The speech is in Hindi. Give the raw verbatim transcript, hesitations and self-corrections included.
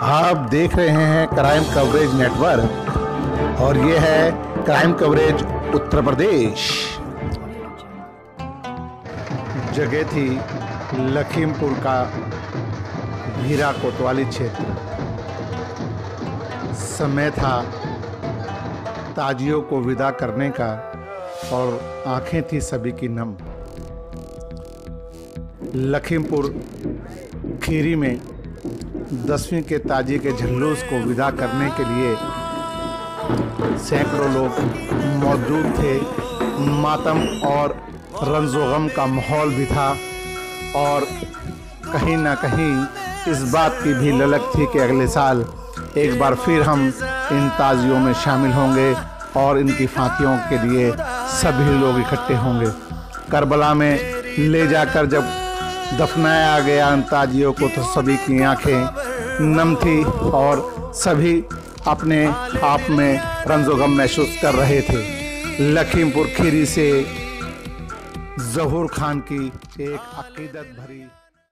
आप देख रहे हैं क्राइम कवरेज नेटवर्क और ये है क्राइम कवरेज उत्तर प्रदेश। जगह थी लखीमपुर का हीरा कोतवाली क्षेत्र। समय था ताजियों को विदा करने का और आंखें थी सभी की नम। लखीमपुर खीरी में दसवीं के ताजी के झल्लूस को विदा करने के लिए सैकड़ों लोग मौजूद थे। मातम और रंजो-गम का माहौल भी था और कहीं ना कहीं इस बात की भी ललक थी कि अगले साल एक बार फिर हम इन ताजियों में शामिल होंगे और इनकी फांतियों के लिए सभी लोग इकट्ठे होंगे। करबला में ले जाकर जब दफनाया गया इन ताजियों को तो सभी की आंखें नम थी और सभी अपने आप में रंजो-गम महसूस कर रहे थे। लखीमपुर खीरी से ज़हूर खान की एक अकीदत भरी